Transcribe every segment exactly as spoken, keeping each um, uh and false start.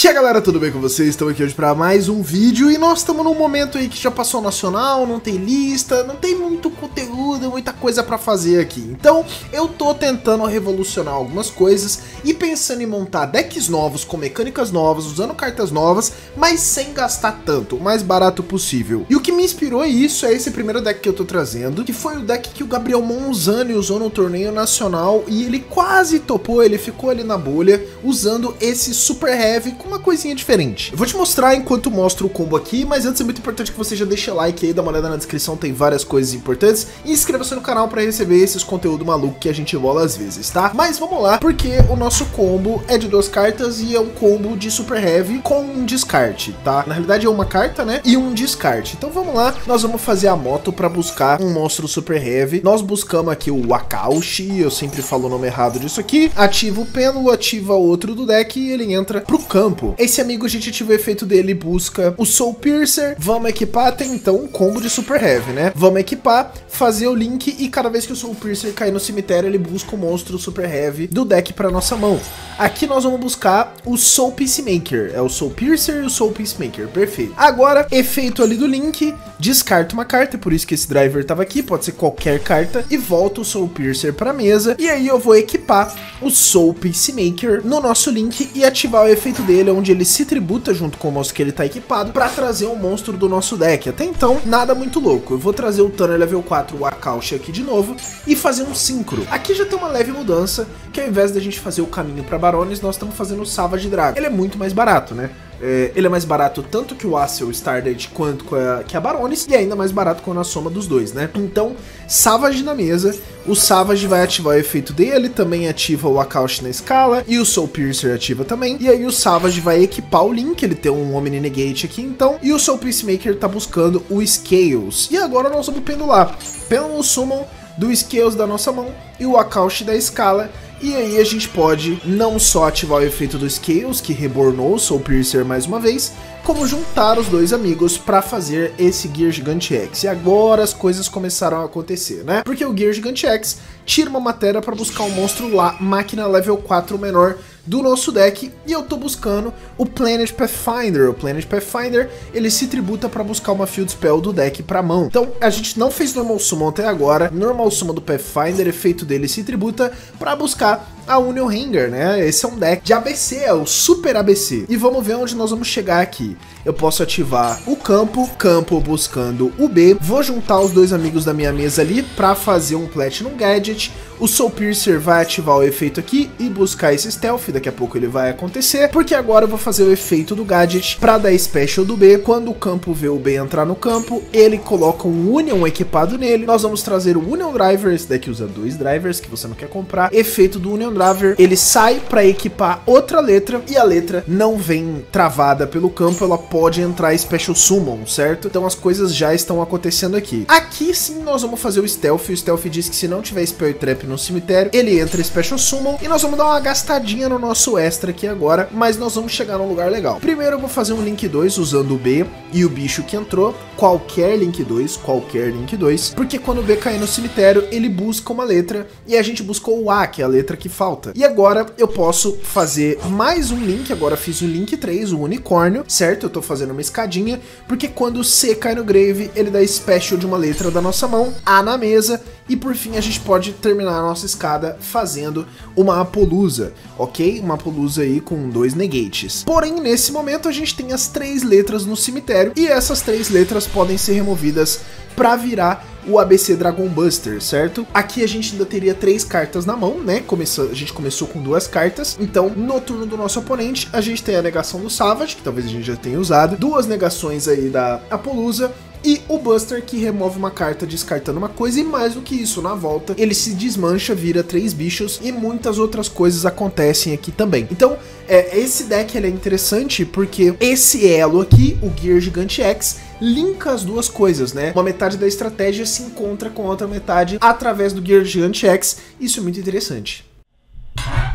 E aí galera, tudo bem com vocês? Estamos aqui hoje para mais um vídeo e nós estamos num momento aí que já passou nacional, não tem lista, não tem muito conteúdo, muita coisa para fazer aqui. Então eu tô tentando revolucionar algumas coisas e pensando em montar decks novos com mecânicas novas, usando cartas novas, mas sem gastar tanto, o mais barato possível. E o que me inspirou isso é esse primeiro deck que eu tô trazendo, que foi o deck que o Gabriel Monzani usou no torneio nacional e ele quase topou, ele ficou ali na bolha usando esse Super Heavy com uma coisinha diferente. Eu vou te mostrar enquanto mostro o combo aqui, mas antes é muito importante que você já deixe like aí, dá uma olhada na descrição, tem várias coisas importantes, e inscreva-se no canal para receber esses conteúdos malucos que a gente bola às vezes, tá? Mas vamos lá, porque o nosso combo é de duas cartas e é um combo de Super Heavy com um descarte, tá? Na realidade é uma carta, né? E um descarte. Então vamos lá, nós vamos fazer a moto para buscar um monstro Super Heavy. Nós buscamos aqui o Wakaushi, eu sempre falo o nome errado disso aqui. Ativa o pêndulo, ativa outro do deck e ele entra pro campo. Esse amigo, a gente ativa o efeito dele, busca o Soul Piercer, vamos equipar, tem então um combo de Super Heavy, né? Vamos equipar, fazer o link e cada vez que o Soul Piercer cair no cemitério, ele busca o monstro Super Heavy do deck para nossa mão. Aqui nós vamos buscar o Soul Peacemaker, é o Soul Piercer e o Soul Peacemaker, perfeito. Agora, efeito ali do link, descarta uma carta, por isso que esse driver tava aqui, pode ser qualquer carta, e volta o Soul Piercer para mesa, e aí eu vou equipar o Soul Peacemaker no nosso link e ativar o efeito dele, onde ele se tributa junto com o monstro que ele tá equipado para trazer um monstro do nosso deck. Até então, nada muito louco. Eu vou trazer o Tanner level quatro, o Wakaushi aqui de novo, e fazer um Synchro. Aqui já tem uma leve mudança, que ao invés da gente fazer o caminho para Barones, nós estamos fazendo o Savage Dragon. Ele é muito mais barato, né? É, ele é mais barato tanto que o Acel Stardate quanto que a, que a Barones, e ainda mais barato com a soma dos dois, né? Então, Savage na mesa, o Savage vai ativar o efeito dele, também ativa o Wakaushi na escala, e o Soul Piercer ativa também, e aí o Savage vai equipar o Link, ele tem um Omni Negate aqui então, e o Soul Peacemaker tá buscando o Scales. E agora nós vamos pendular, pelo Summon do Scales da nossa mão, e o Wakaushi da escala. E aí a gente pode não só ativar o efeito do Scales, que rebornou o Soul Piercer mais uma vez, como juntar os dois amigos para fazer esse Gear Gigante X. E agora as coisas começaram a acontecer, né? Porque o Gear Gigante X tira uma matéria para buscar um monstro lá, máquina level quatro menor do nosso deck, e eu tô buscando o Planet Pathfinder. O Planet Pathfinder, ele se tributa para buscar uma Field Spell do deck pra mão. Então, a gente não fez Normal Summon até agora. Normal Summon do Pathfinder, efeito dele se tributa para buscar a Union Hanger, né? Esse é um deck de A B C, é o Super A B C. E vamos ver onde nós vamos chegar aqui. Eu posso ativar o campo, campo buscando o B. Vou juntar os dois amigos da minha mesa ali para fazer um Platinum Gadget. O Soul Piercer vai ativar o efeito aqui e buscar esse Stealth, daqui a pouco ele vai acontecer, porque agora eu vou fazer o efeito do Gadget para dar Special do B. Quando o campo vê o B entrar no campo, ele coloca um Union equipado nele. Nós vamos trazer o Union Driver, esse daqui usa dois drivers que você não quer comprar. Efeito do Union Driver, ele sai para equipar outra letra e a letra não vem travada pelo campo, ela pode entrar Special Summon, certo? Então as coisas já estão acontecendo aqui. Aqui sim nós vamos fazer o Stealth, o Stealth diz que se não tiver Spell Trap no cemitério, ele entra Special Summon, e nós vamos dar uma gastadinha no nosso extra aqui agora, mas nós vamos chegar num lugar legal. Primeiro eu vou fazer um Link dois usando o B e o bicho que entrou, qualquer Link dois, qualquer Link dois, porque quando o B cair no cemitério, ele busca uma letra, e a gente buscou o A, que é a letra que falta. E agora eu posso fazer mais um Link, agora fiz o Link três, o unicórnio, certo? Eu tô fazendo uma escadinha, porque quando o C cai no grave, ele dá Special de uma letra da nossa mão, A na mesa, e por fim a gente pode terminar a nossa escada fazendo uma Apollousa, ok? Uma Apollousa aí com dois negates. Porém, nesse momento a gente tem as três letras no cemitério, e essas três letras podem ser removidas para virar o A B C Dragon Buster, certo? Aqui a gente ainda teria três cartas na mão, né? Começou, a gente começou com duas cartas, então no turno do nosso oponente a gente tem a negação do Savage, que talvez a gente já tenha usado, duas negações aí da Apollousa, e o Buster, que remove uma carta descartando uma coisa, e mais do que isso, na volta ele se desmancha, vira três bichos, e muitas outras coisas acontecem aqui também. Então é, esse deck ele é interessante porque esse elo aqui, o Gear Gigante X, linka as duas coisas, né? Uma metade da estratégia se encontra com a outra metade através do Gear Gigante X. Isso é muito interessante.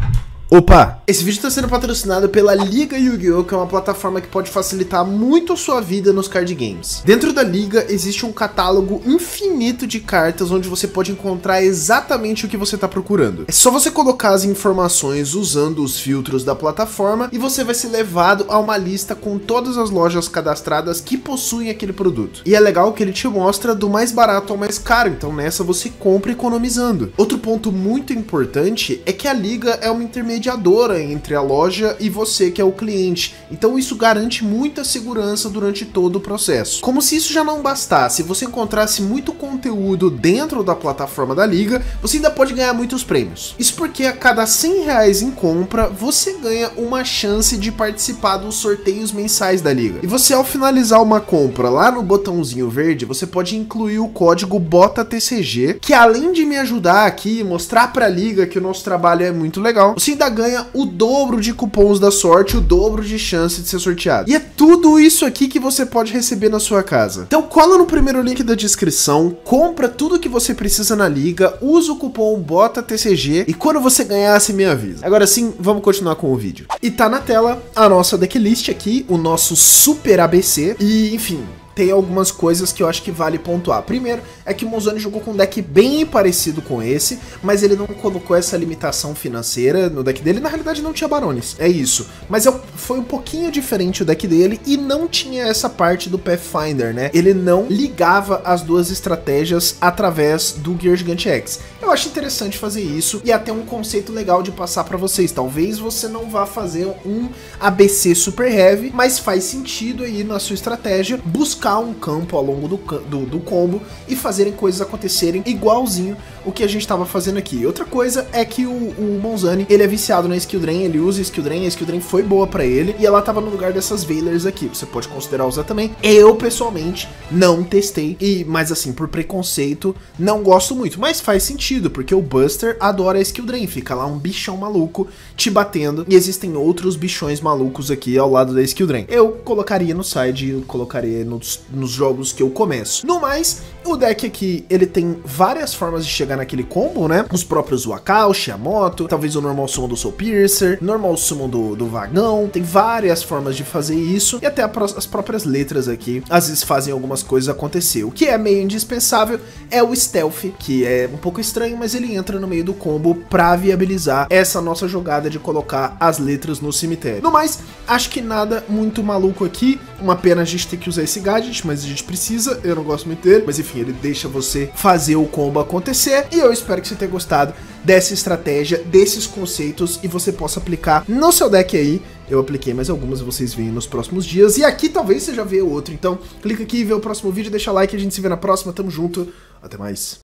Opa! Esse vídeo está sendo patrocinado pela Liga Yu-Gi-Oh!, que é uma plataforma que pode facilitar muito a sua vida nos card games. Dentro da Liga existe um catálogo infinito de cartas onde você pode encontrar exatamente o que você está procurando. É só você colocar as informações usando os filtros da plataforma e você vai ser levado a uma lista com todas as lojas cadastradas que possuem aquele produto. E é legal que ele te mostra do mais barato ao mais caro, então nessa você compra economizando. Outro ponto muito importante é que a Liga é uma intermediária mediadora entre a loja e você, que é o cliente. Então isso garante muita segurança durante todo o processo. Como se isso já não bastasse, você encontrasse muito conteúdo dentro da plataforma da Liga, você ainda pode ganhar muitos prêmios. Isso porque a cada cem reais em compra, você ganha uma chance de participar dos sorteios mensais da Liga. E você, ao finalizar uma compra lá no botãozinho verde, você pode incluir o código BOTATCG, que além de me ajudar aqui, mostrar pra Liga que o nosso trabalho é muito legal, você ainda ganha o dobro de cupons da sorte, o dobro de chance de ser sorteado. E é tudo isso aqui que você pode receber na sua casa. Então cola no primeiro link da descrição, compra tudo que você precisa na Liga, usa o cupom BOTATCG e quando você ganhar, você me avisa. Agora sim, vamos continuar com o vídeo. E tá na tela a nossa decklist aqui, o nosso super A B C e, enfim, tem algumas coisas que eu acho que vale pontuar. Primeiro, é que o Monzoni jogou com um deck bem parecido com esse, mas ele não colocou essa limitação financeira no deck dele. Na realidade não tinha Barones, é isso. Mas eu, foi um pouquinho diferente o deck dele e não tinha essa parte do Pathfinder, né? Ele não ligava as duas estratégias através do Gear Gigante X. Eu acho interessante fazer isso e até um conceito legal de passar pra vocês. Talvez você não vá fazer um A B C super heavy, mas faz sentido aí na sua estratégia buscar um campo ao longo do, do, do combo e fazerem coisas acontecerem igualzinho o que a gente estava fazendo aqui. Outra coisa é que o, o Monzoni, ele é viciado na Skill Drain, ele usa Skill Drain, a Skill Drain foi boa pra ele e ela tava no lugar dessas Veilers aqui, você pode considerar usar também. Eu, pessoalmente, não testei, e, mas assim, por preconceito, não gosto muito, mas faz sentido, porque o Buster adora a Skill Drain, fica lá um bichão maluco te batendo, e existem outros bichões malucos aqui ao lado da Skill Drain. Eu colocaria no side, eu colocaria nos, nos jogos que eu começo. No mais, o deck aqui, ele tem várias formas de chegar naquele combo, né? Os próprios Wakaushi, a moto, talvez o normal summon do Soul Piercer, normal summon do, do Vagão, tem várias formas de fazer isso, e até a, as próprias letras aqui, às vezes fazem algumas coisas acontecer. O que é meio indispensável é o Stealth, que é um pouco estranho, mas ele entra no meio do combo pra viabilizar essa nossa jogada de colocar as letras no cemitério. No mais, acho que nada muito maluco aqui, uma pena a gente ter que usar esse gadget, mas a gente precisa, eu não gosto muito dele, mas enfim, ele deixa você fazer o combo acontecer, e eu espero que você tenha gostado dessa estratégia, desses conceitos, e você possa aplicar no seu deck aí. Eu apliquei mais algumas, vocês veem nos próximos dias, e aqui talvez você já veja outro, então clica aqui e vê o próximo vídeo, deixa like, a gente se vê na próxima, tamo junto, até mais.